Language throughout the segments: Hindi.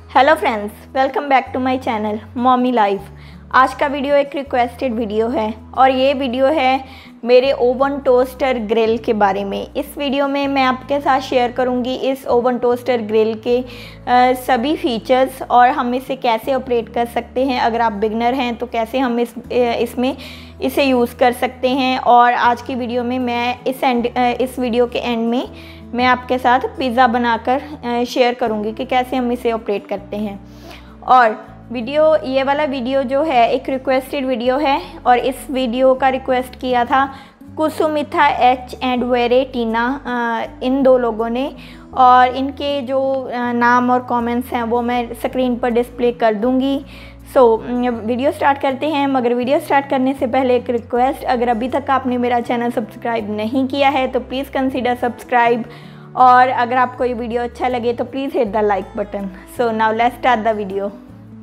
Hello friends, welcome back to my channel mommy life. आज का वीडियो एक रिक्वेस्टेड वीडियो है और ये वीडियो है मेरे ओवन टोस्टर ग्रिल के बारे में। इस वीडियो में मैं आपके साथ शेयर करूंगी इस ओवन टोस्टर ग्रिल के सभी फीचर्स और हम इसे कैसे ऑपरेट कर सकते हैं। अगर आप बिगनर हैं तो कैसे हम इसमें इसे यूज़ कर सकते हैं। और आज की वीडियो में मैं इस वीडियो के एंड में मैं आपके साथ पिज़्ज़ा बनाकर शेयर करूंगी कि कैसे हम इसे ऑपरेट करते हैं। और ये वाला वीडियो जो है एक रिक्वेस्टेड वीडियो है और इस वीडियो का रिक्वेस्ट किया था कुसुमिथा एच एंड वेरे टीना, इन दो लोगों ने। और इनके जो नाम और कमेंट्स हैं वो मैं स्क्रीन पर डिस्प्ले कर दूंगी। वीडियो स्टार्ट करते हैं। मगर वीडियो स्टार्ट करने से पहले एक रिक्वेस्ट, अगर अभी तक आपने मेरा चैनल सब्सक्राइब नहीं किया है तो प्लीज़ कंसीडर सब्सक्राइब। और अगर आपको ये वीडियो अच्छा लगे तो please hit the like button. So now let's start the video.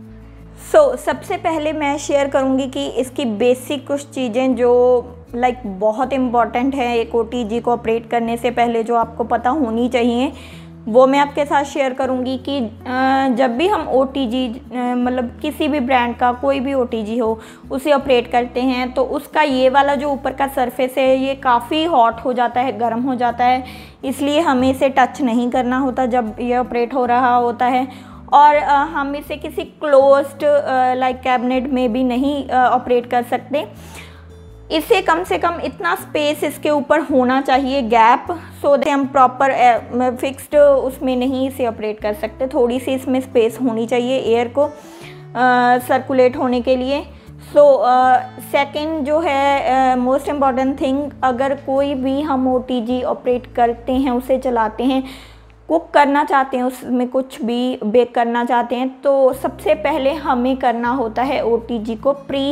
सबसे पहले मैं शेयर करूंगी कि इसकी बेसिक कुछ चीज़ें जो बहुत इम्पॉर्टेंट है एक OTG को ऑपरेट करने से पहले, जो आपको पता होनी चाहिए, वो मैं आपके साथ शेयर करूंगी कि जब भी हम OTG किसी भी ब्रांड का कोई भी OTG हो उसे ऑपरेट करते हैं तो उसका ये वाला जो ऊपर का सरफेस है ये काफ़ी हॉट हो जाता है, गर्म हो जाता है। इसलिए हमें इसे टच नहीं करना होता जब ये ऑपरेट हो रहा होता है। और हम इसे किसी क्लोज्ड कैबिनेट में भी नहीं ऑपरेट कर सकते। इसे कम से कम इतना स्पेस इसके ऊपर होना चाहिए, गैप, सो दैट हम प्रॉपर फिक्स्ड उसमें नहीं इसे ऑपरेट कर सकते। थोड़ी सी इसमें स्पेस होनी चाहिए एयर को सर्कुलेट होने के लिए। सेकंड जो है मोस्ट इम्पॉर्टेंट थिंग, अगर कोई भी हम OTG ऑपरेट करते हैं, उसे चलाते हैं, कुक करना चाहते हैं, उसमें कुछ भी बेक करना चाहते हैं, तो सबसे पहले हमें करना होता है OTG को pre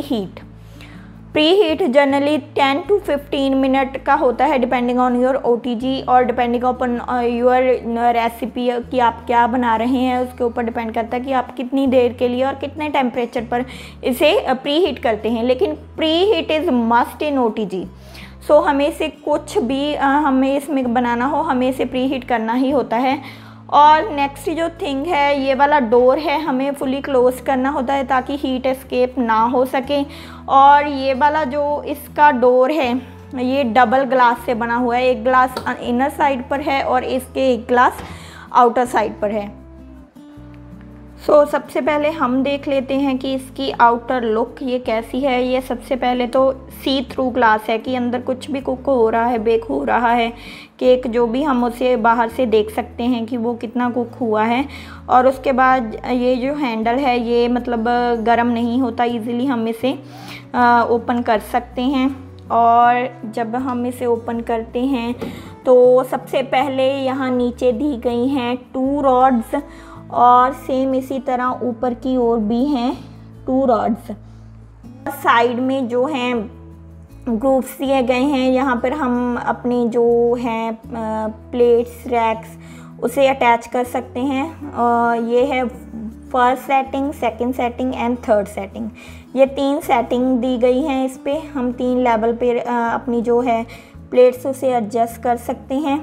heat generally 10 to 15 minute का होता है डिपेंडिंग ऑन योर OTG और डिपेंडिंग अपॉन योर रेसिपी कि आप क्या बना रहे हैं, उसके ऊपर डिपेंड करता है कि आप कितनी देर के लिए और कितने टेम्परेचर पर इसे प्री हीट करते हैं। लेकिन preheat is must in OTG। हमें इसे कुछ भी हमें इसमें बनाना हो, हमें इसे प्री हीट करना ही होता है। और नेक्स्ट जो थिंग है, ये वाला डोर है हमें फुली क्लोज करना होता है ताकि हीट एस्केप ना हो सके। और ये वाला जो इसका डोर है ये डबल ग्लास से बना हुआ है, एक ग्लास इनर साइड पर है और इसके एक ग्लास आउटर साइड पर है। सबसे पहले हम देख लेते हैं कि इसकी आउटर लुक ये कैसी है। ये सबसे पहले तो सी थ्रू ग्लास है कि अंदर कुछ भी कुक हो रहा है, बेक हो रहा है, केक जो भी, हम उसे बाहर से देख सकते हैं कि वो कितना कुक हुआ है। और उसके बाद ये जो हैंडल है ये गर्म नहीं होता, इजीली हम इसे ओपन कर सकते हैं। और जब हम इसे ओपन करते हैं तो सबसे पहले यहाँ नीचे दी गई हैं 2 रॉड्स और सेम इसी तरह ऊपर की ओर भी हैं 2 रॉड्स। साइड में जो हैं ग्रूव्स दिए गए हैं, यहाँ पर हम अपनी जो हैं प्लेट्स, रैक्स उसे अटैच कर सकते हैं। ये है first setting, second setting and third setting. ये 3 सेटिंग दी गई हैं। इस पे हम 3 लेवल पे अपनी जो है प्लेट्स उसे एडजस्ट कर सकते हैं।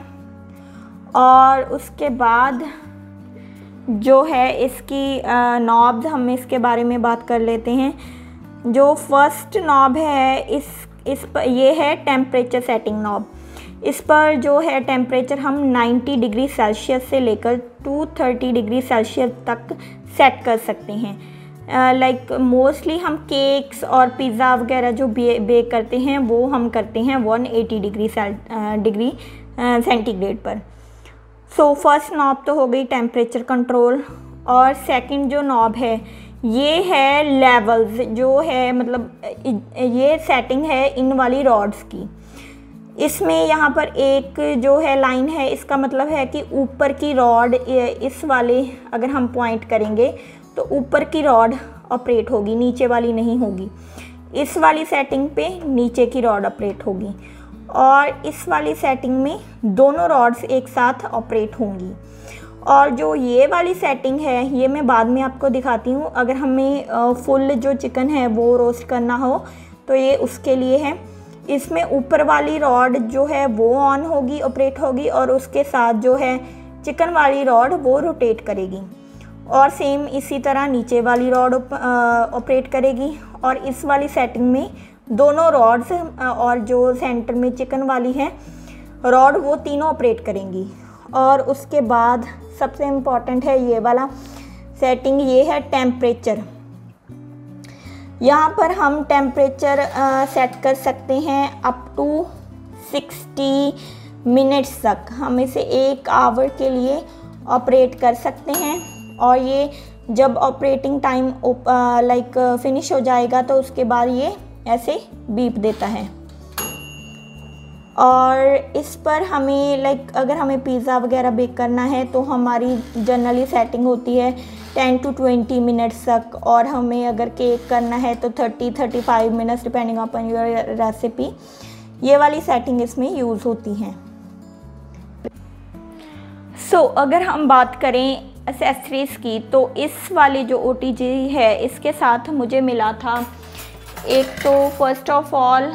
और उसके बाद जो है इसकी नॉब्स, हम इसके बारे में बात कर लेते हैं। जो फर्स्ट नॉब है इस पर ये है टेम्परेचर सेटिंग नॉब। इस पर जो है टेम्परेचर हम 90 डिग्री सेल्सियस से लेकर 230 डिग्री सेल्सियस तक सेट कर सकते हैं। मोस्टली हम केक्स और पिज़्ज़ा वगैरह जो बेक करते हैं वो हम करते हैं 180 डिग्री सेंटीग्रेड पर। फर्स्ट नॉब तो हो गई टेम्परेचर कंट्रोल। और सेकंड जो नॉब है ये है लेवल्स, जो है ये सेटिंग है इन वाली रॉड्स की। इसमें यहाँ पर एक जो है लाइन है, इसका मतलब है कि ऊपर की रॉड, इस वाले अगर हम पॉइंट करेंगे तो ऊपर की रॉड ऑपरेट होगी, नीचे वाली नहीं होगी। इस वाली सेटिंग पे नीचे की रॉड ऑपरेट होगी और इस वाली सेटिंग में दोनों रॉड्स एक साथ ऑपरेट होंगी। और जो ये वाली सेटिंग है ये मैं बाद में आपको दिखाती हूँ। अगर हमें फुल जो चिकन है वो रोस्ट करना हो तो ये उसके लिए है। इसमें ऊपर वाली रॉड जो है वो ऑन होगी, ऑपरेट होगी, और उसके साथ जो है चिकन वाली रॉड वो रोटेट करेगी। और सेम इसी तरह नीचे वाली रॉड ऑपरेट करेगी, और इस वाली सेटिंग में दोनों रॉड्स और जो सेंटर में चिकन वाली है रॉड, वो तीनों ऑपरेट करेंगी। और उसके बाद सबसे इम्पॉर्टेंट है ये वाला सेटिंग, ये है टेम्परेचर। यहाँ पर हम टेम्परेचर सेट कर सकते हैं अप टू 60 मिनट्स तक। हम इसे 1 आवर के लिए ऑपरेट कर सकते हैं, और ये जब ऑपरेटिंग टाइम लाइक फिनिश हो जाएगा तो उसके बाद ये ऐसे बीप देता है। और इस पर हमें लाइक अगर हमें पिज़्ज़ा वगैरह बेक करना है तो हमारी जनरली सेटिंग होती है 10 to 20 मिनट्स तक, और हमें अगर केक करना है तो 30-35 minutes depending upon your recipe. ये वाली सेटिंग इसमें यूज़ होती हैं। अगर हम बात करें एक्सेसरीज़ की, तो इस वाली जो OTG है इसके साथ मुझे मिला था, एक तो फर्स्ट ऑफ ऑल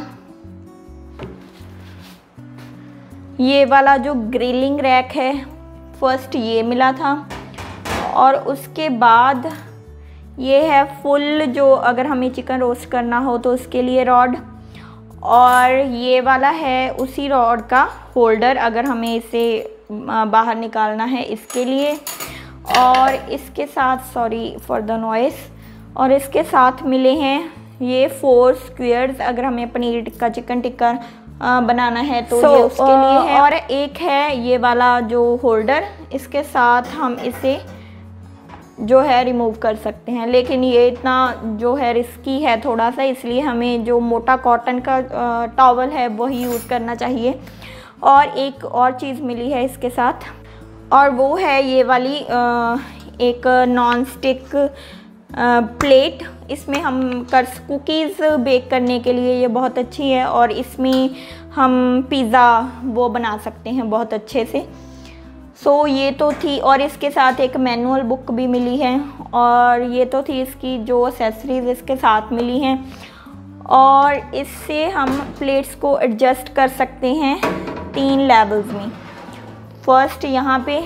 ये वाला जो ग्रिलिंग रैक है, फर्स्ट ये मिला था, और उसके बाद ये है फुल जो अगर हमें चिकन रोस्ट करना हो तो उसके लिए रॉड, और ये वाला है उसी रॉड का होल्डर अगर हमें इसे बाहर निकालना है इसके लिए। और इसके साथ, सॉरी फॉर द नॉइस, और इसके साथ मिले हैं ये 4 स्क्वेयर्स अगर हमें पनीर टिक्का, चिकन टिक्का बनाना है तो ये उसके लिए है। और एक है ये वाला जो होल्डर, इसके साथ हम इसे जो है रिमूव कर सकते हैं, लेकिन ये इतना जो है रिस्की है थोड़ा सा, इसलिए हमें जो मोटा कॉटन का टॉवल है वही यूज़ करना चाहिए। और एक और चीज़ मिली है इसके साथ, और वो है ये वाली एक नॉन स्टिक प्लेट। इसमें हम कुकीज़ बेक करने के लिए ये बहुत अच्छी है, और इसमें हम पिज़्ज़ा वो बना सकते हैं बहुत अच्छे से। ये तो थी, और इसके साथ एक मैनुअल बुक भी मिली है, और ये तो थी इसकी जो एक्सेसरीज़ इसके साथ मिली हैं। और इससे हम प्लेट्स को एडजस्ट कर सकते हैं 3 लेवल्स में। फर्स्ट यहाँ पे,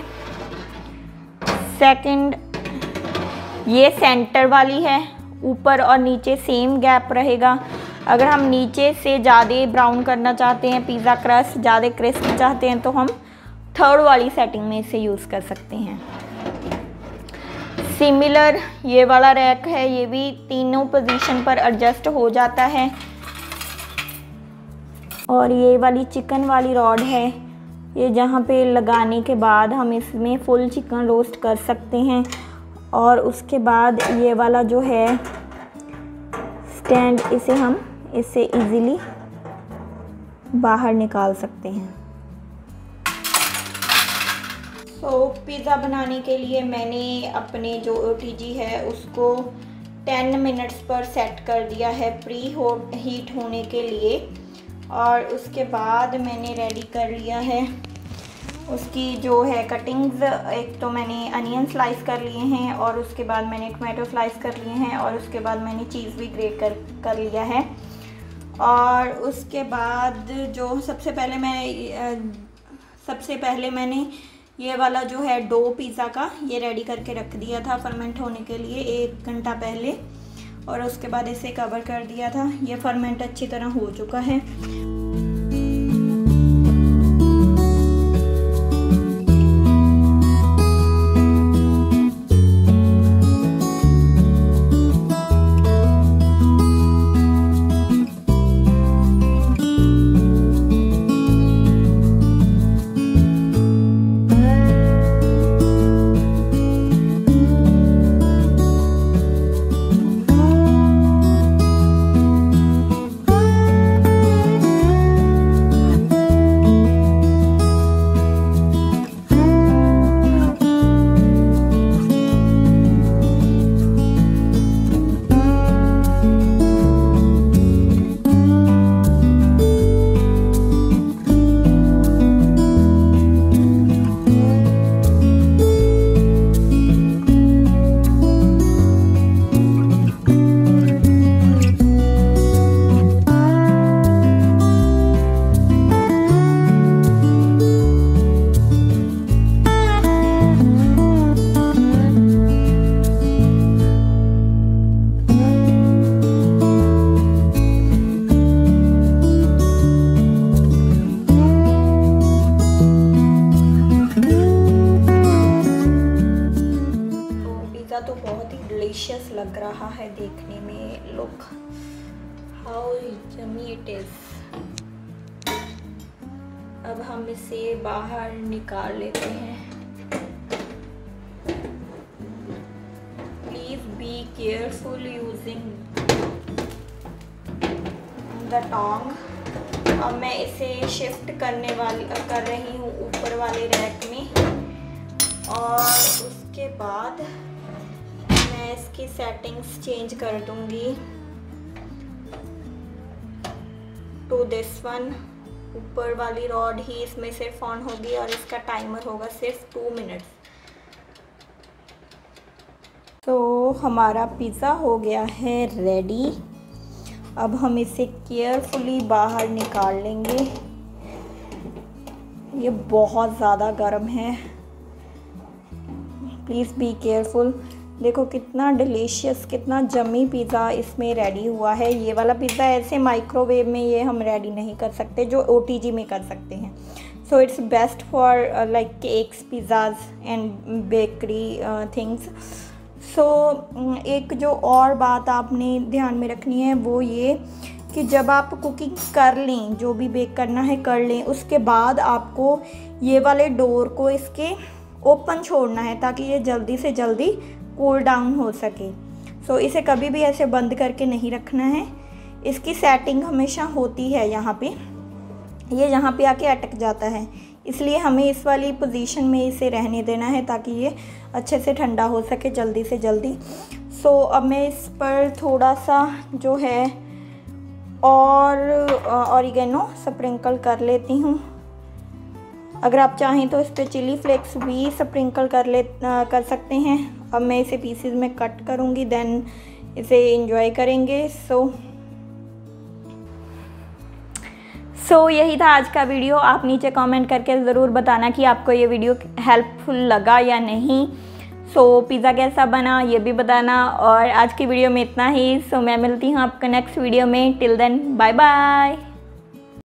सेकंड ये सेंटर वाली है, ऊपर और नीचे सेम गैप रहेगा। अगर हम नीचे से ज़्यादा ब्राउन करना चाहते हैं, पिज़्ज़ा क्रस्ट ज़्यादा क्रिस्प चाहते हैं, तो हम थर्ड वाली सेटिंग में इसे यूज़ कर सकते हैं। सिमिलर ये वाला रैक है, ये भी तीनों पोजीशन पर एडजस्ट हो जाता है। और ये वाली चिकन वाली रॉड है, ये जहाँ पे लगाने के बाद हम इसमें फुल चिकन रोस्ट कर सकते हैं। और उसके बाद ये वाला जो है स्टैंड, इसे हम इससे इजीली बाहर निकाल सकते हैं। पिज़्ज़ा बनाने के लिए मैंने अपने जो OTG है उसको 10 मिनट्स पर सेट कर दिया है प्री हीट होने के लिए। और उसके बाद मैंने रेडी कर लिया है उसकी जो है कटिंग्स। एक तो मैंने अनियन स्लाइस कर लिए हैं, और उसके बाद मैंने टमाटो स्लाइस कर लिए हैं, और उसके बाद मैंने चीज़ भी ग्रेट कर लिया है। और उसके बाद जो सबसे पहले मैंने ये वाला जो है डो पिज़्ज़ा का ये रेडी करके रख दिया था फर्मेंट होने के लिए 1 घंटा पहले, और उसके बाद इसे कवर कर दिया था। ये फर्मेंट अच्छी तरह हो चुका है। रहा है देखने में। Look how yummy it is. अब हम इसे बाहर निकाल लेते हैं। Please be careful using the tong. अब मैं इसे शिफ्ट कर रही हूँ ऊपर वाले रैक में, और उसके बाद मैं इसकी सेटिंग्स चेंज कर दूँगी टू दिस वन। ऊपर वाली रॉड ही इसमें सिर्फ ऑन होगी और इसका टाइमर होगा सिर्फ 2 मिनट्स। तो हमारा पिज़्ज़ा हो गया है रेडी। अब हम इसे केयरफुली बाहर निकाल लेंगे। ये बहुत ज़्यादा गर्म है, प्लीज़ बी केयरफुल। देखो कितना डिलीशियस, कितना जमी पिज़्ज़ा इसमें रेडी हुआ है। ये वाला पिज़्ज़ा ऐसे माइक्रोवेव में ये हम रेडी नहीं कर सकते जो OTG में कर सकते हैं। So it's best for like cakes, pizzas and bakery things. So एक जो और बात आपने ध्यान में रखनी है वो ये कि जब आप कुकिंग कर लें, जो भी बेक करना है कर लें, उसके बाद आपको ये वाले डोर को इसके ओपन छोड़ना है ताकि ये जल्दी से जल्दी कूल डाउन हो सके। सो इसे कभी भी ऐसे बंद करके नहीं रखना है। इसकी सेटिंग हमेशा होती है यहाँ पे, ये यहाँ पे आके अटक जाता है, इसलिए हमें इस वाली पोजीशन में इसे रहने देना है ताकि ये अच्छे से ठंडा हो सके जल्दी से जल्दी। सो अब मैं इस पर थोड़ा सा जो है और ऑरिगेनो स्प्रिंकल कर लेती हूँ। अगर आप चाहें तो इस पर चिली फ्लेक्स भी स्प्रिंकल कर सकते हैं। अब मैं इसे पीसेस में कट करूँगी, देन इसे एंजॉय करेंगे। सो यही था आज का वीडियो। आप नीचे कमेंट करके ज़रूर बताना कि आपको ये वीडियो हेल्पफुल लगा या नहीं। सो पिज़्ज़ा कैसा बना ये भी बताना। और आज की वीडियो में इतना ही। सो मैं मिलती हूँ आपको नेक्स्ट वीडियो में। Till then bye bye.